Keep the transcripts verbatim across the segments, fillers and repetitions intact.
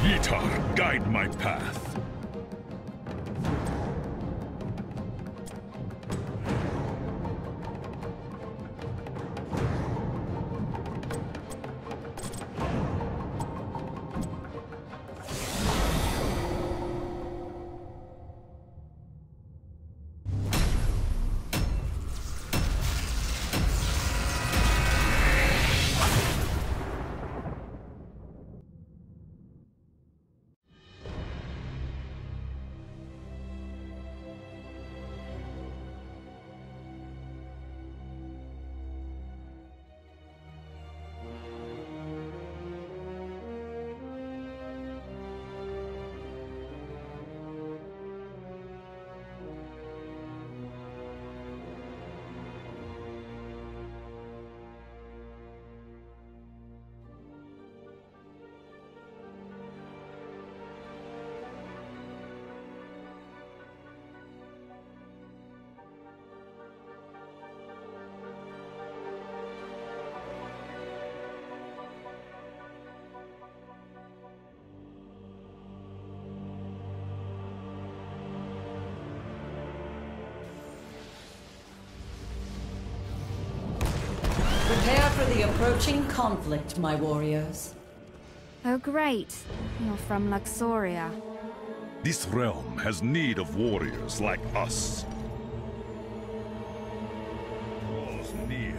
Yitar, guide my path. Prepare for the approaching conflict, my warriors. Oh great, you're from Luxoria. This realm has need of warriors like us. Draws near.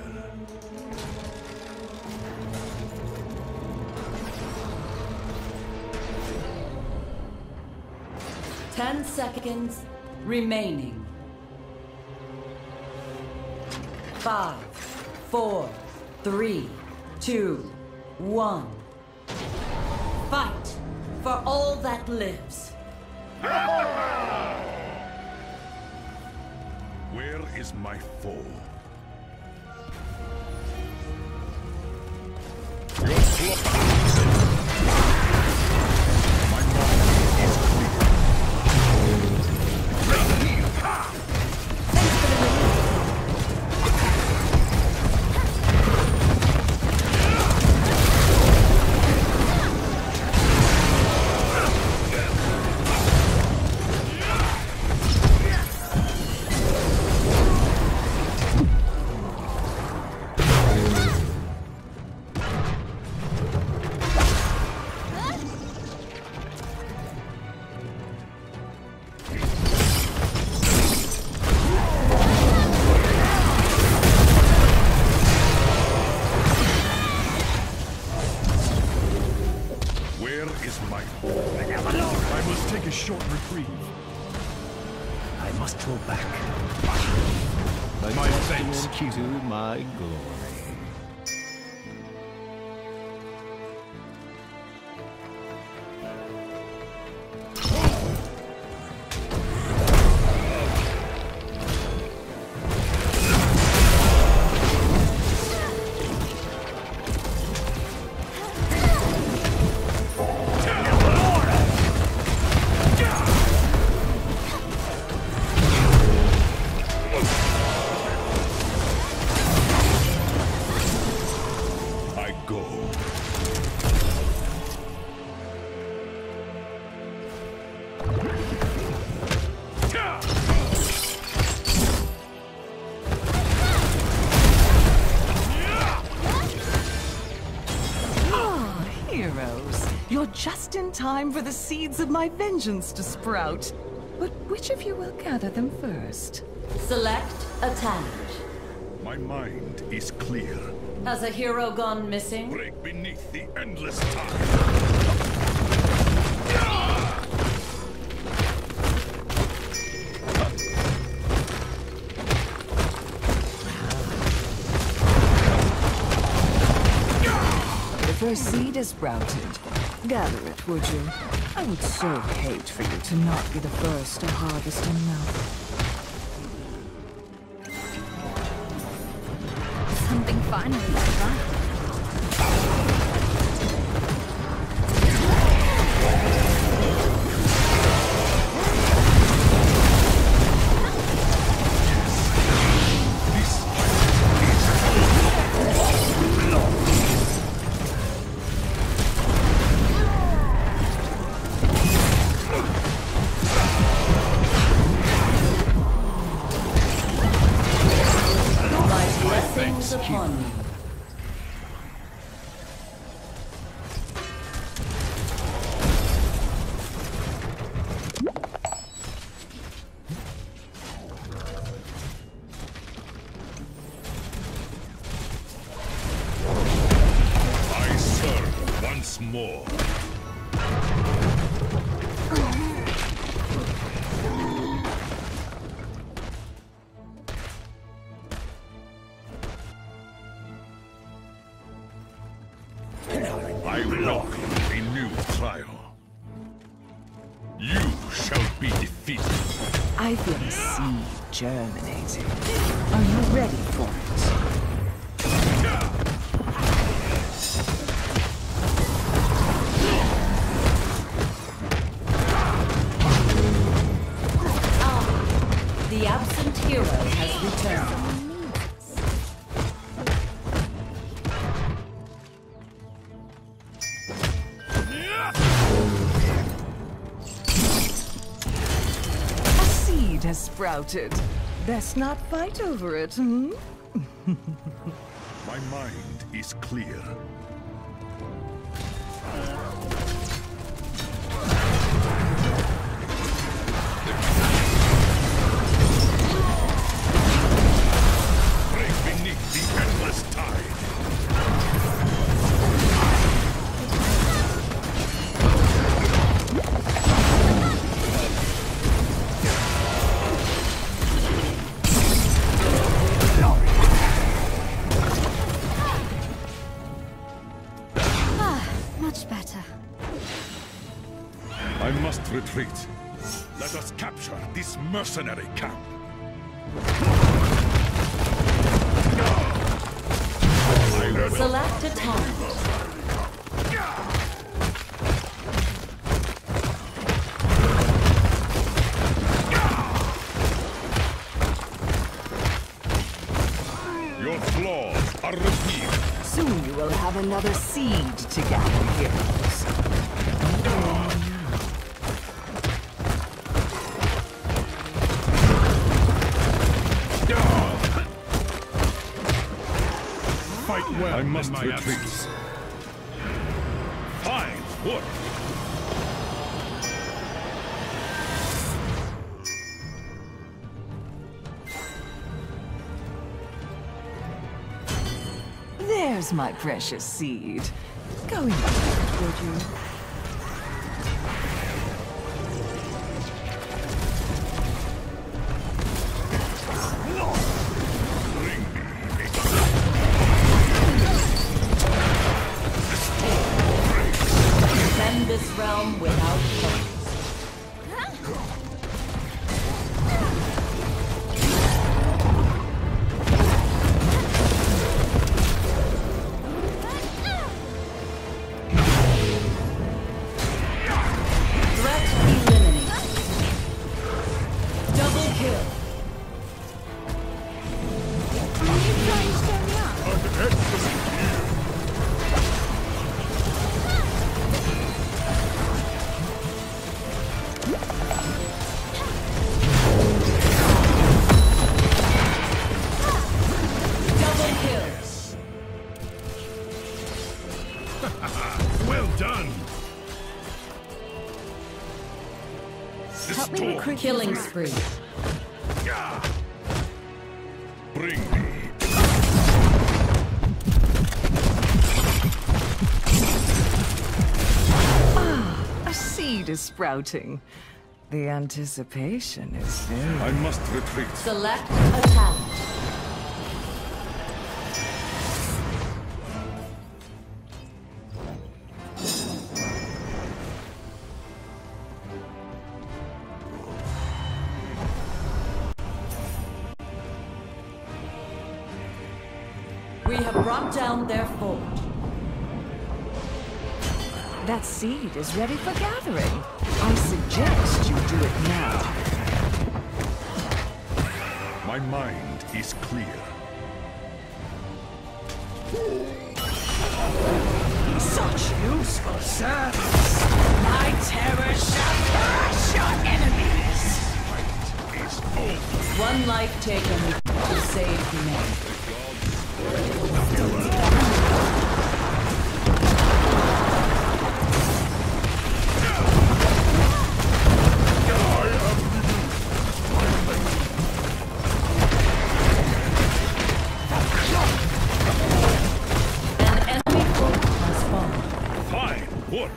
Ten seconds remaining. Five, four, three, two, one. Fight for all that lives. Where is my foe? Your clock. My mind is clear. I must take a short reprieve. I must go back. My thanks. To my glory. You're just in time for the seeds of my vengeance to sprout. But which of you will gather them first? Select attack. My mind is clear. Has a hero gone missing? Break beneath the endless time. The first seed is sprouted. Gather it, would you? I would so hate for you to not be the first to harvest enough. Something finally went right. once more. I welcome a new trial. You shall be defeated. I feel a seed germinating. Are you ready for it? The absent hero has returned. A seed has sprouted. Best not fight over it, hmm? My mind is clear. I must retreat. Let us capture this mercenary camp. Select a target. Your flaws are revealed. Soon you will have another seed to gather, heroes. Fight well. I must retreat. Absence. Fine work. There's my precious seed. Go and get it, would you? Defend this realm without hope. Well done. Help me recruit. Killing spree. Bring me. Ah, a seed is sprouting. The anticipation is very... I must retreat. Select a talent. We have brought down their fort. That seed is ready for gathering. I suggest you do it now. My mind is clear. Such useful service. My terror shall crush your enemies. Fight is over. One life taken to save humanity. Fine work.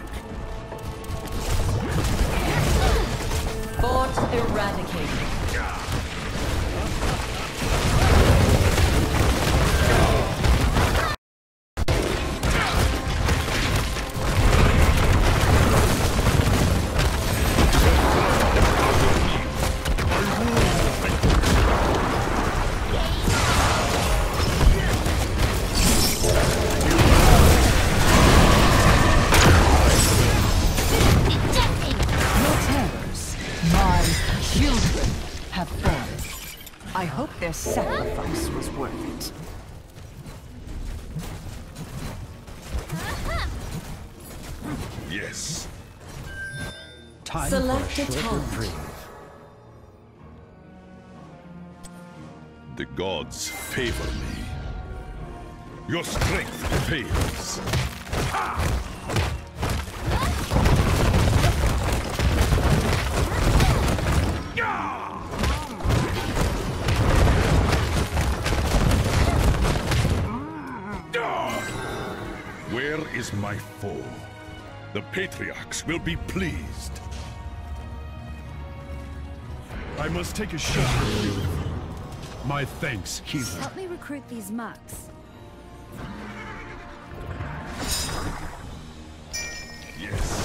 Fort eradicated. I hope their sacrifice was worth it. Yes. Time Select for a a short talent. reprieve. The gods favor me. Your strength fails. Where is my foe? The patriarchs will be pleased. I must take a shot at you. My thanks, healer. Help me recruit these mucks. Yes.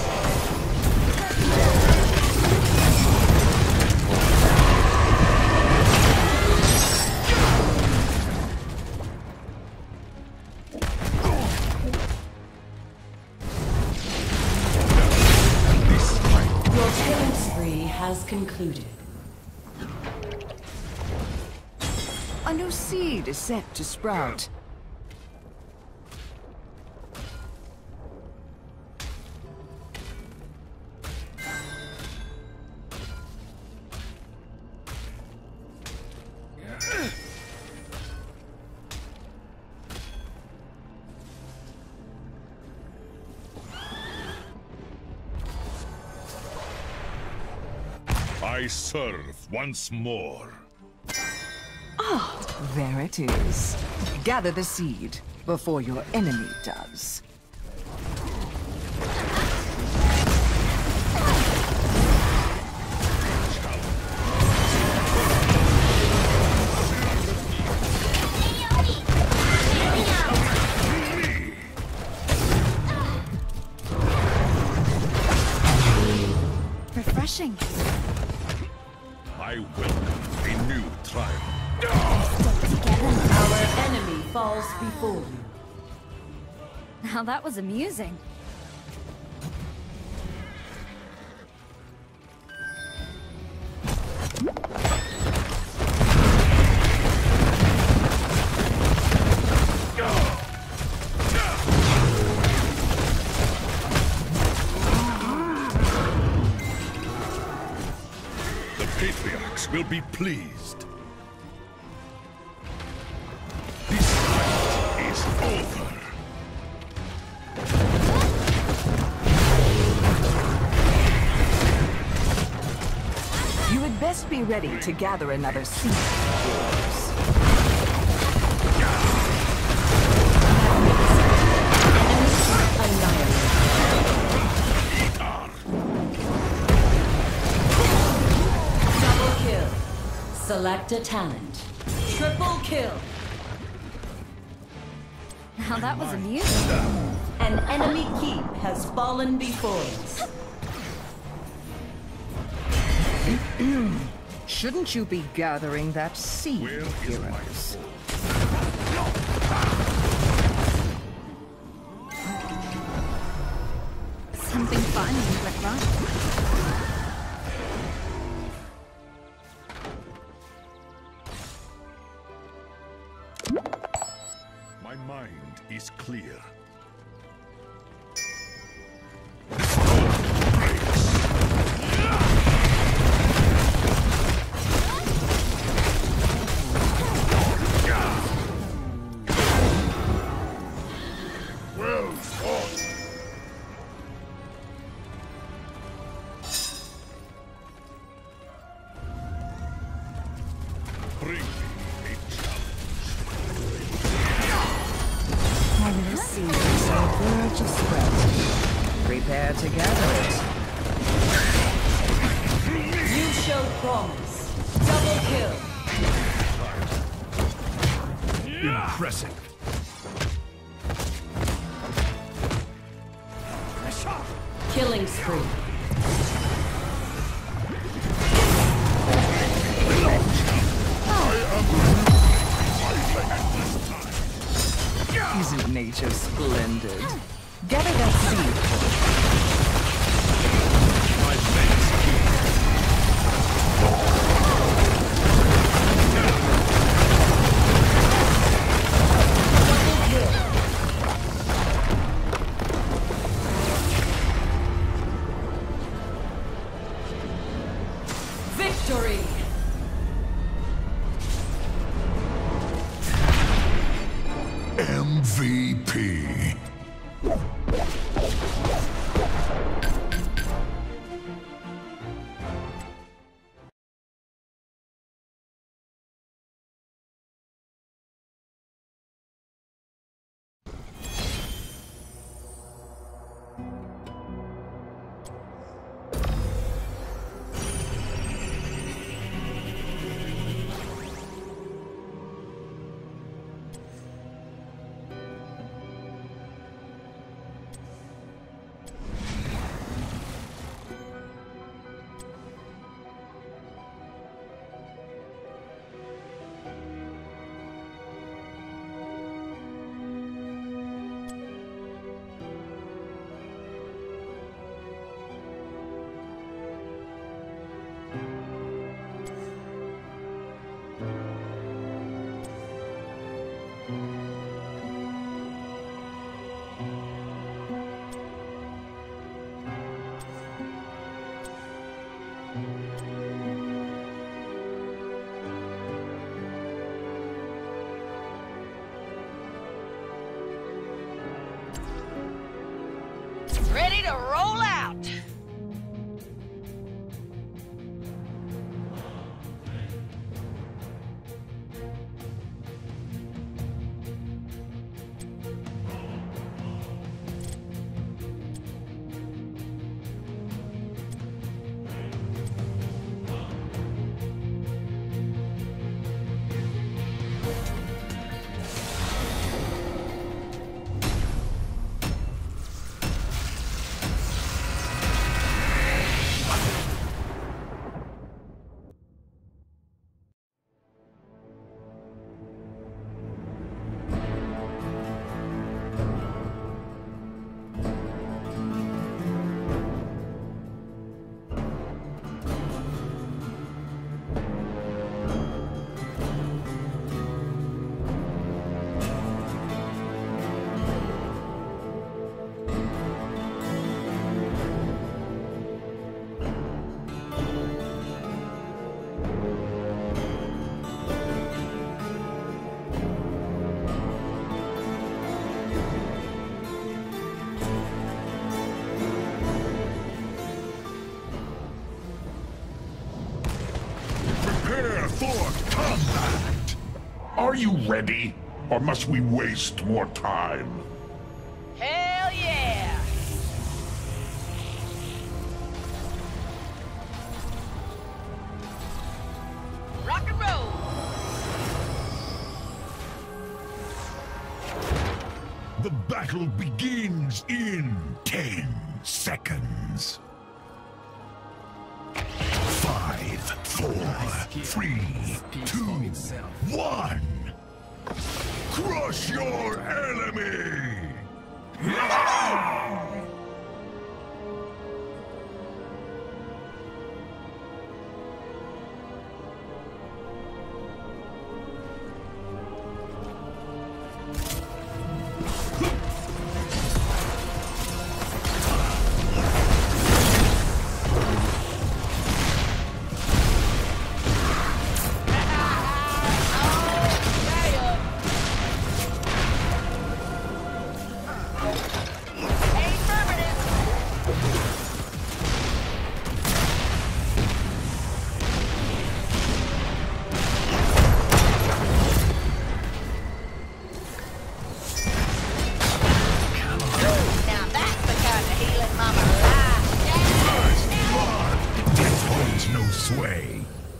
Your killing spree has concluded. A new seed is set to sprout. I serve once more. There it is. Gather the seed before your enemy does. Refreshing. I welcome a new trial. Our enemy falls before you. Now that was amusing. The patriarchs will be pleased. This fight is over. You had best be ready to gather another seed. Double kill. Select a talent. Triple kill. Now that was amusing. An enemy keep has fallen before us. Shouldn't you be gathering that seed, Where is my heroes? foe? Something fun went wrong. My mind is clear. Well fought. Prepare to gather it. You showed promise. Double kill. Impressive. Killing spree. Isn't nature splendid? Gather that seed for me. My thanks, King. Victory! M V P. Ready to roll out! Prepare for combat! Are you ready? Or must we waste more time? Hell yeah! Rock and roll! The battle begins in ten seconds. Five, four, three, two, one. Crush your enemy! Hey, way.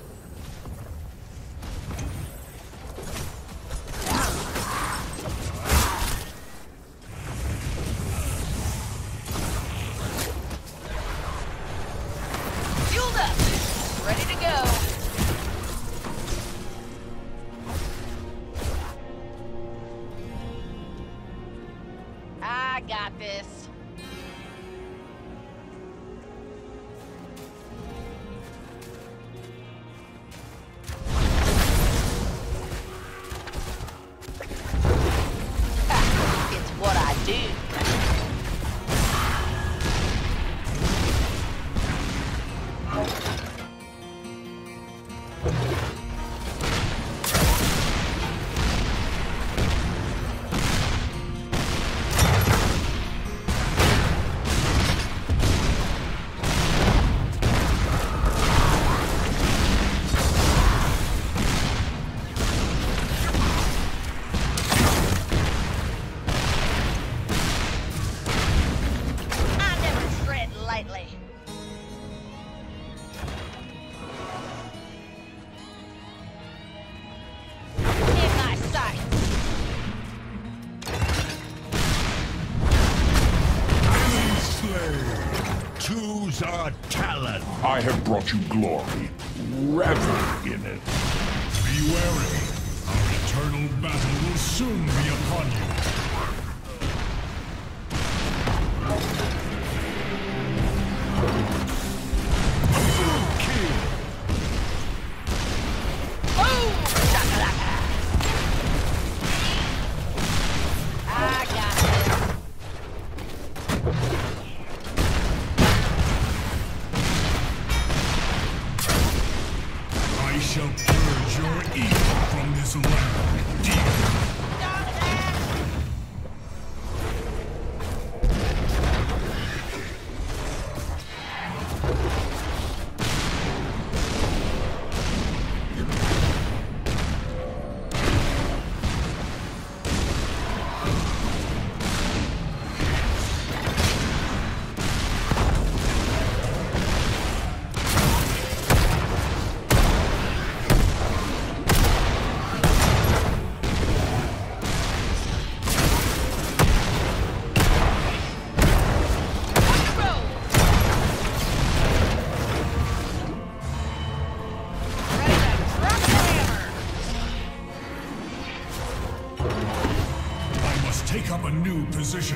Fueled up. Ready to go. I got this. It's what I do. I never tread lightly. In my sights. Choose our talent. I have brought you glory. Revel in it. Be wary. Our eternal battle will soon be upon you. Boom! Shakalaka! I got this. I shall purge your evil from this land. Demon. Take up a new position.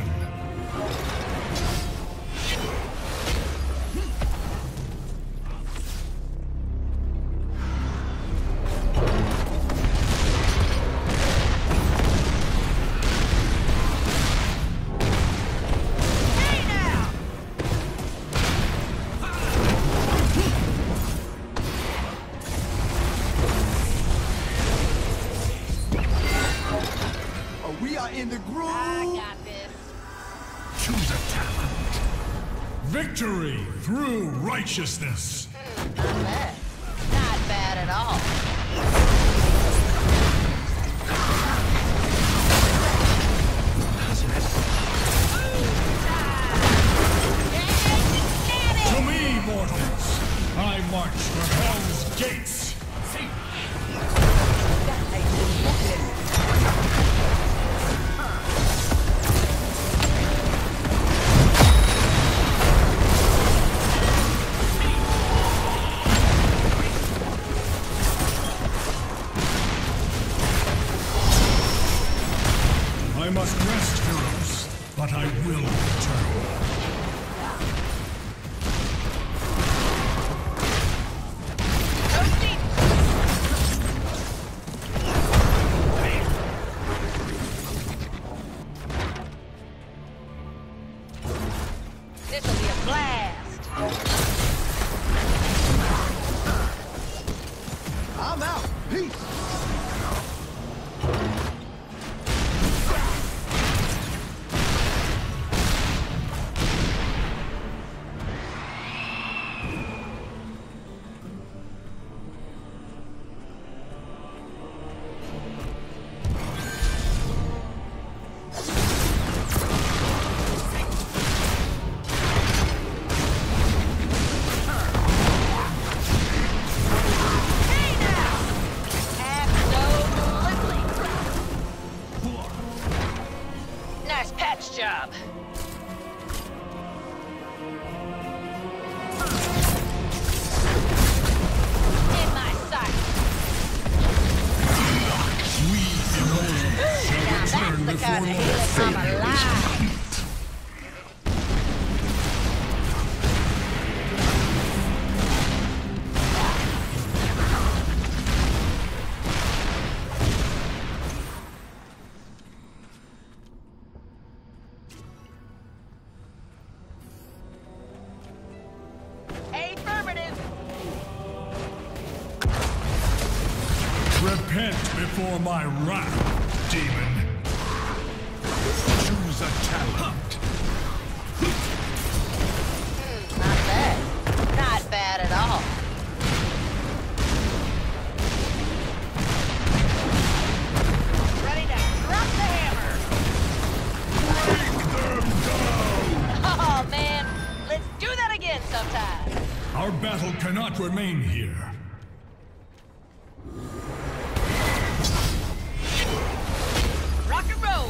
We are in the groove. I got this. Choose a talent. Victory through righteousness. Not bad. Not bad at all. To me, mortals, I march for Hell's gates. I must rest, heroes, but I will return. This'll be a blast. I'm out. Peace. Repent before my wrath, demon. Choose a talent. Hmm, not bad. Not bad at all. Ready to drop the hammer. Break them down! Oh, man. Let's do that again sometime. Our battle cannot remain here. Rock and roll.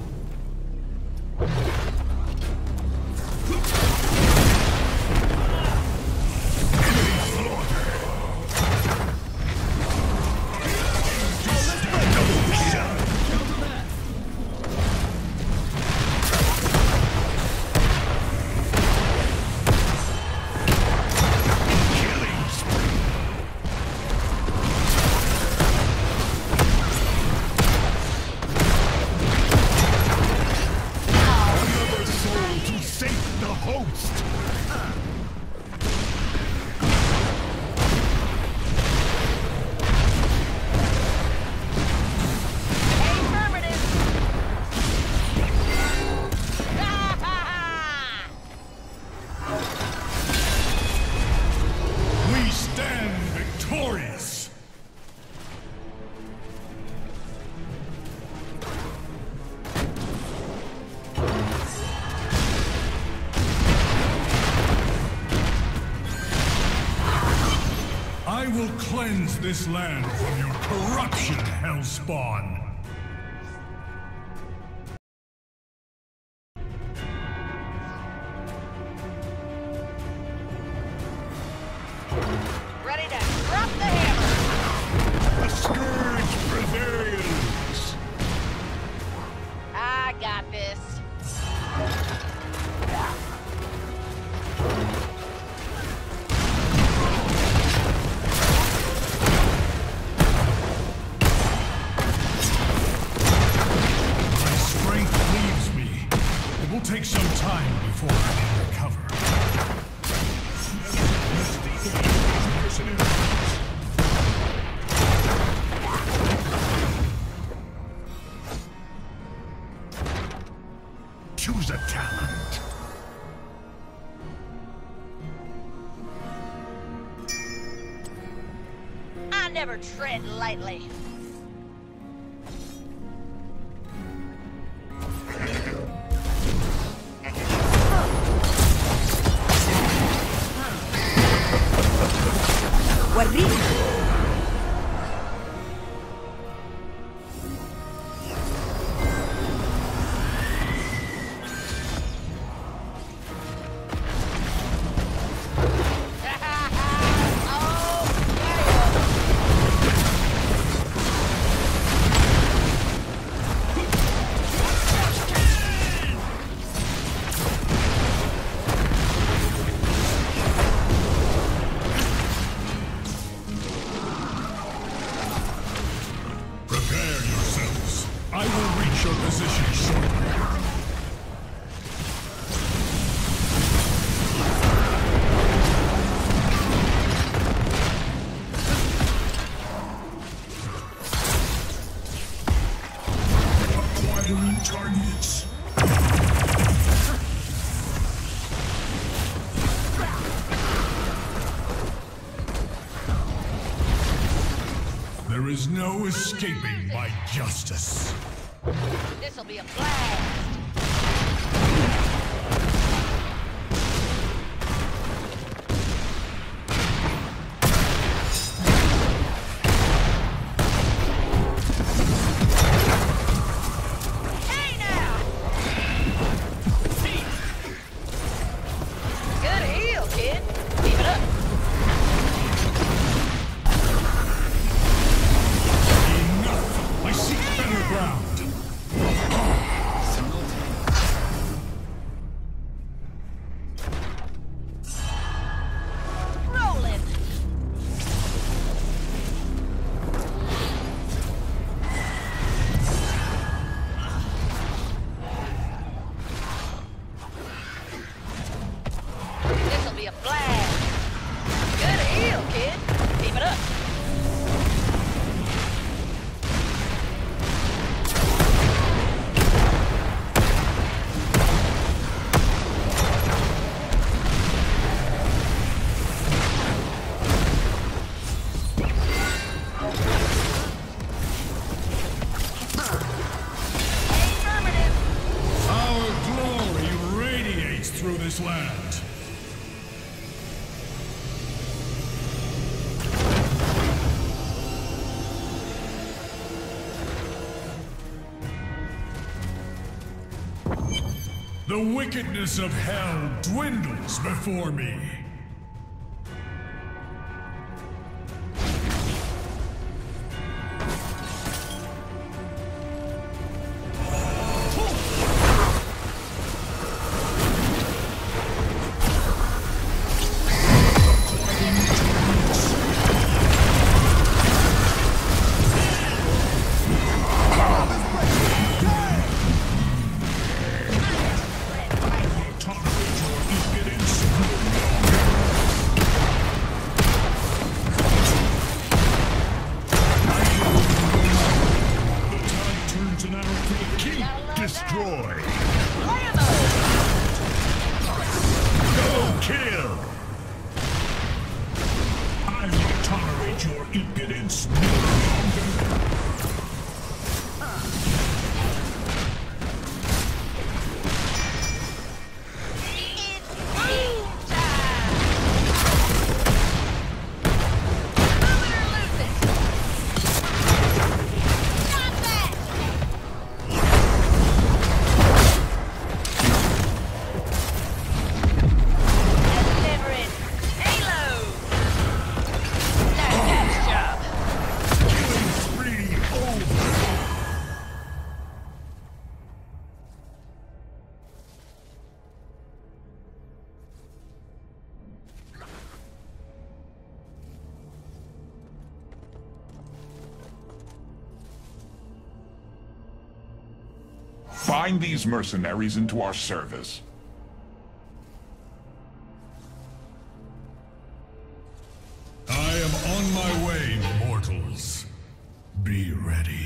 I will cleanse this land from your corruption, Hellspawn. Ready to drop the hammer. The scourge prevails! I got this. My strength leaves me. It will take some time before I can recover. Choose a talent. I never tread lightly. Prepare yourselves. I will reach your position shortly. Acquiring targets. There is no escaping my justice. This'll be a blast. Hey now! Good heel, kid. Keep it up. Enough! I seek better ground. Rolling. This'll be a blast. this land. The wickedness of hell dwindles before me. Destroy. Double kill. I will tolerate your impudence no longer. Bind these mercenaries into our service. I am on my way, mortals. Be ready.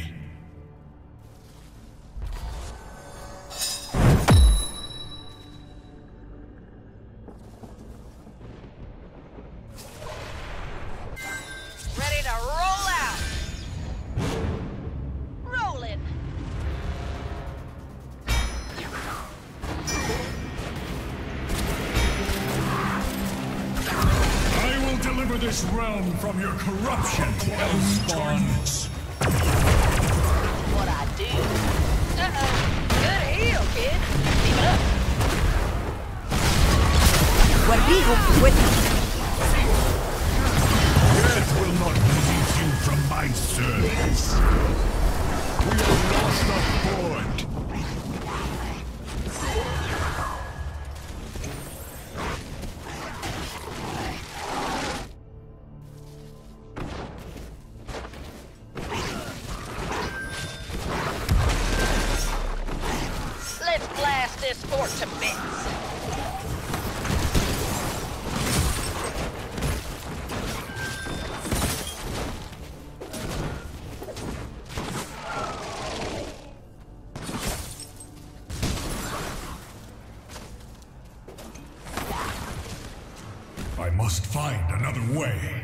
Ready to roll out. Rolling. I will deliver this realm from your corruption, Hellspawn. What I do. Uh-oh. Good heal, kid. Keep it up. What he hopes with Death will not release you from my service. We are lost aboard. Let's blast this fort to bits. I must find another way.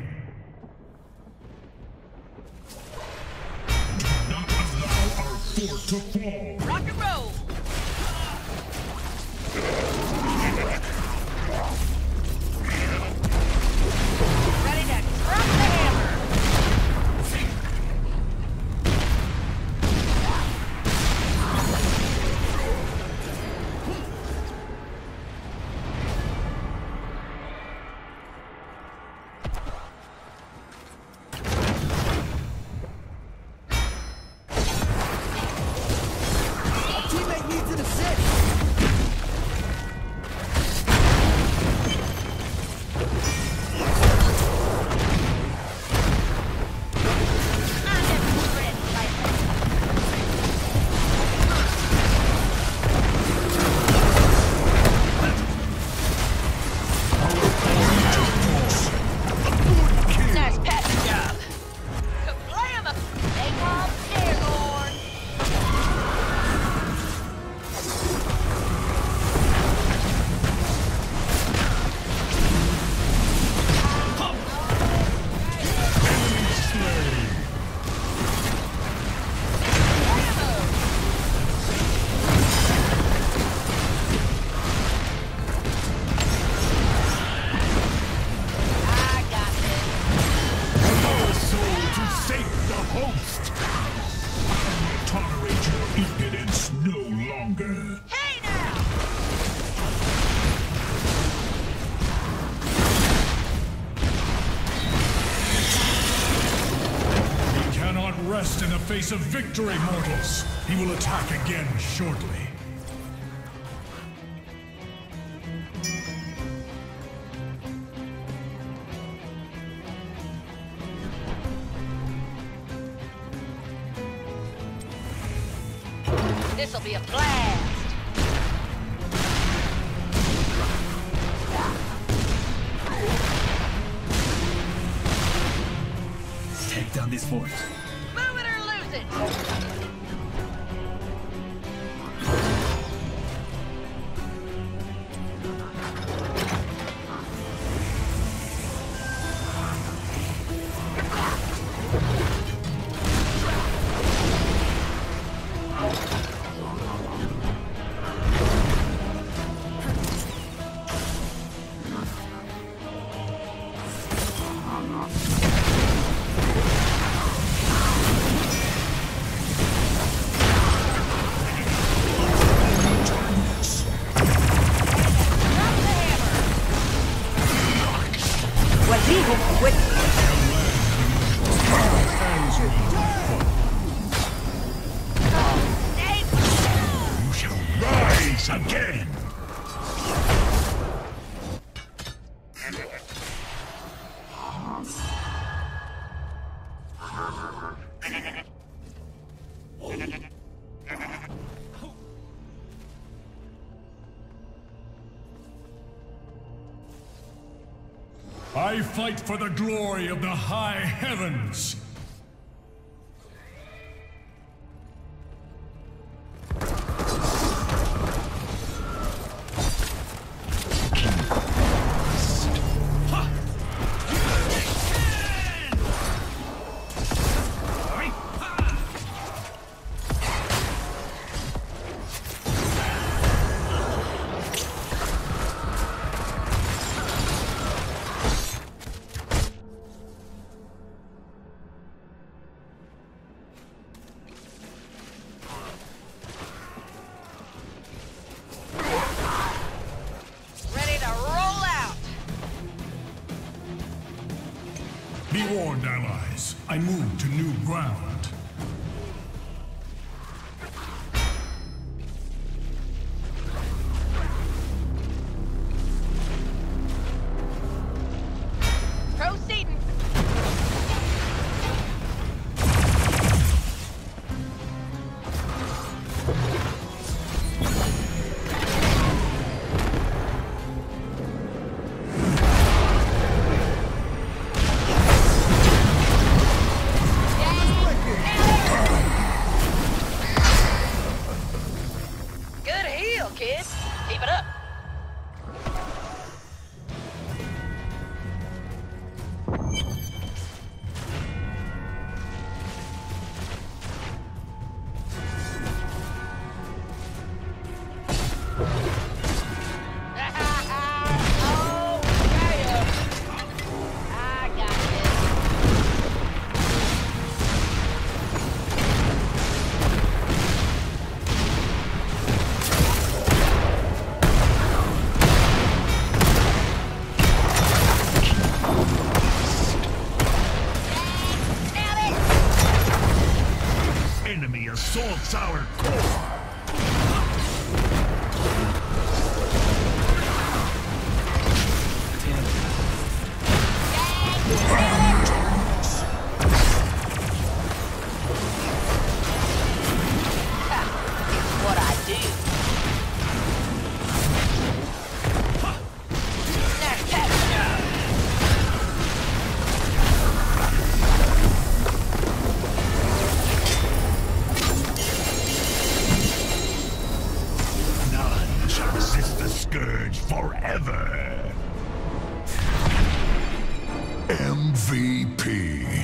Do not allow our fort to fall. Rock and roll. Ready to drop the hammer. A team face of victory, mortals. He will attack again shortly. This'll be a blast. Take down this fort. Move it or lose it. You shall rise again! I fight for the glory of the high heavens! Be warned, allies. I move to new ground. Proceeding. Kid, keep it up. Oh, yeah. I got this. Enemy assaults our core! It's what I do. Nice catch. None shall resist the scourge forever! M V P.